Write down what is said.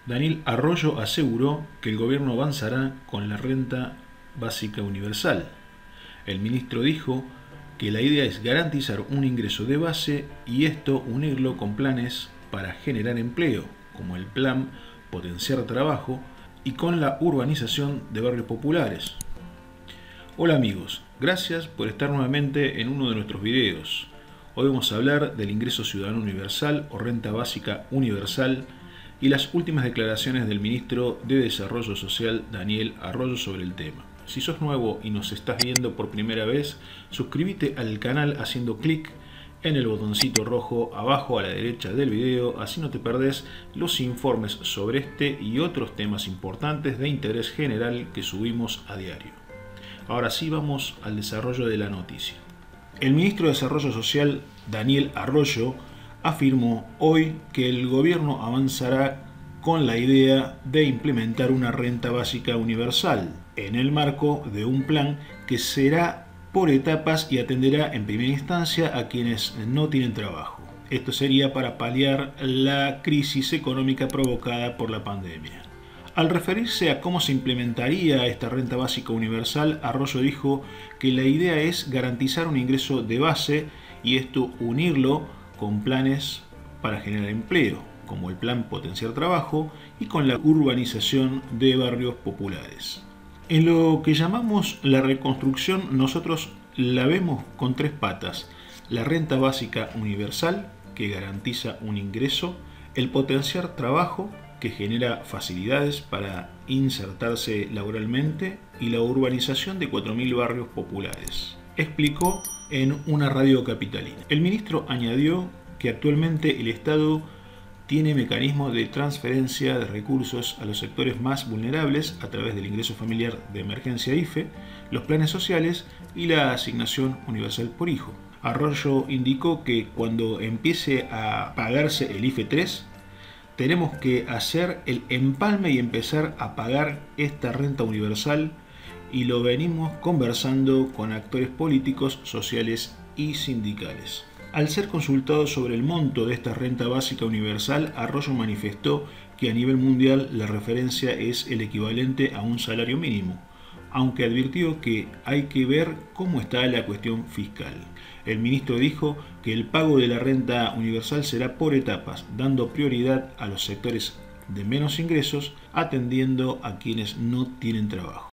Daniel Arroyo aseguró que el gobierno avanzará con la renta básica universal. El ministro dijo que la idea es garantizar un ingreso de base y esto unirlo con planes para generar empleo, como el plan Potenciar Trabajo y con la urbanización de barrios populares. Hola amigos, gracias por estar nuevamente en uno de nuestros videos. Hoy vamos a hablar del ingreso ciudadano universal o renta básica universal y las últimas declaraciones del ministro de Desarrollo Social Daniel Arroyo sobre el tema. Si sos nuevo y nos estás viendo por primera vez, suscríbete al canal haciendo clic en el botoncito rojo abajo a la derecha del video, así no te perdés los informes sobre este y otros temas importantes de interés general que subimos a diario. Ahora sí vamos al desarrollo de la noticia. El ministro de Desarrollo Social Daniel Arroyo afirmó hoy que el gobierno avanzará con la idea de implementar una renta básica universal en el marco de un plan que será por etapas y atenderá en primera instancia a quienes no tienen trabajo. Esto sería para paliar la crisis económica provocada por la pandemia. Al referirse a cómo se implementaría esta renta básica universal, Arroyo dijo que la idea es garantizar un ingreso de base y esto unirlo con planes para generar empleo, como el plan Potenciar Trabajo y con la urbanización de barrios populares. En lo que llamamos la reconstrucción, nosotros la vemos con tres patas: la renta básica universal, que garantiza un ingreso; el Potenciar Trabajo, que genera facilidades para insertarse laboralmente; y la urbanización de 4.000 barrios populares, explicó en una radio capitalina. El ministro añadió que actualmente el Estado tiene mecanismos de transferencia de recursos a los sectores más vulnerables a través del ingreso familiar de emergencia IFE, los planes sociales y la asignación universal por hijo. Arroyo indicó que cuando empiece a pagarse el IFE 3, tenemos que hacer el empalme y empezar a pagar esta renta universal, y lo venimos conversando con actores políticos, sociales y sindicales. Al ser consultado sobre el monto de esta renta básica universal, Arroyo manifestó que a nivel mundial la referencia es el equivalente a un salario mínimo, aunque advirtió que hay que ver cómo está la cuestión fiscal. El ministro dijo que el pago de la renta universal será por etapas, dando prioridad a los sectores de menos ingresos, atendiendo a quienes no tienen trabajo.